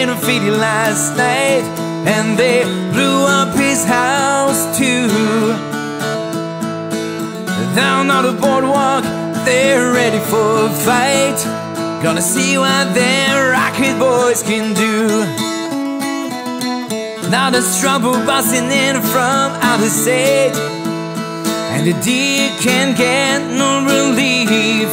graffiti last night, and they blew up his house too. Down on the boardwalk, they're ready for a fight. Gonna see what their rocket boys can do. Now there's trouble busting in from outer state, and the deer can't get no relief.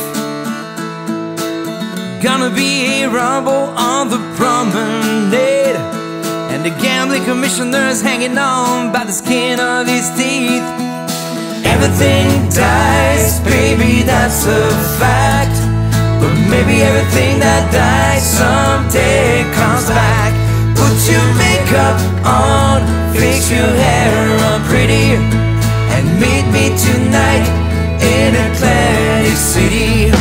Gonna be a rumble on the promenade, and the gambling commissioner's hanging on by the skin of his teeth. Everything dies, baby, that's a fact. But maybe everything that dies someday comes back. Put your makeup on, fix your hair up pretty, and meet me tonight in Atlantic City.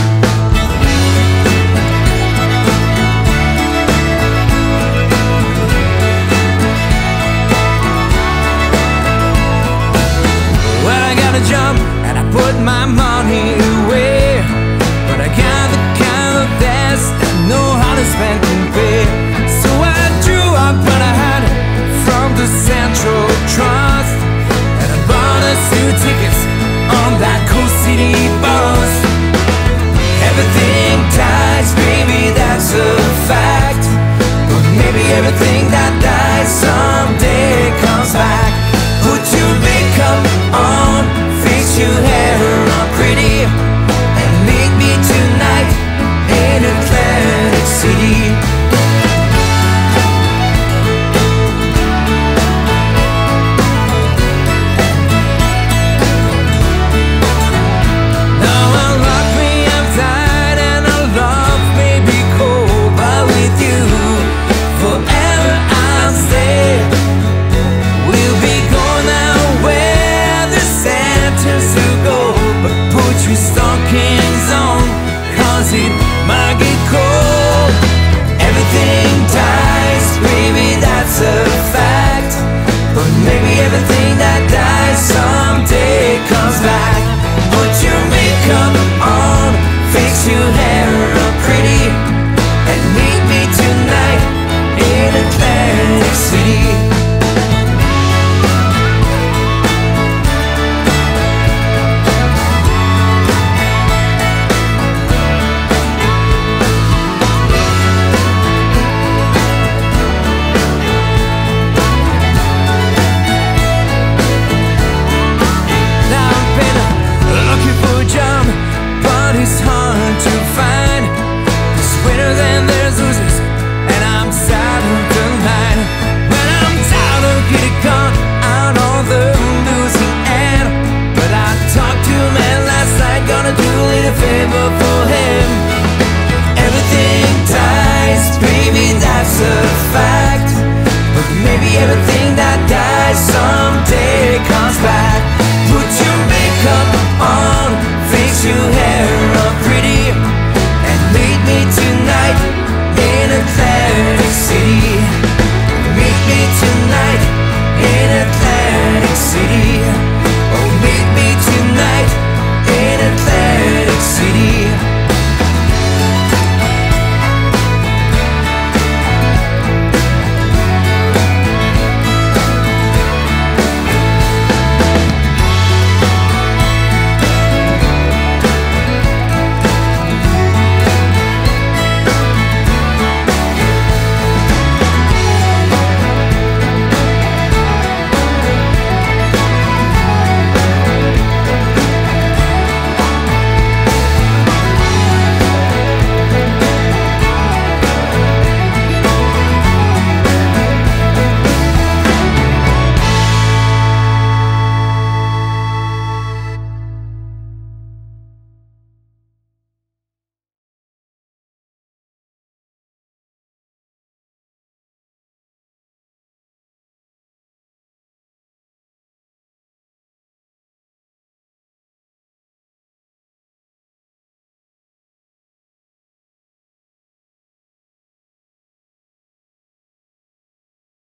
Well, I gotta jump and I put my money away, but I got the kind of desk that know how to spend and pay. So I drew up what I had from the Central Trust, and I bought us 2 tickets on that Coast City bus. Everything dies, baby, that's a fact. But maybe everything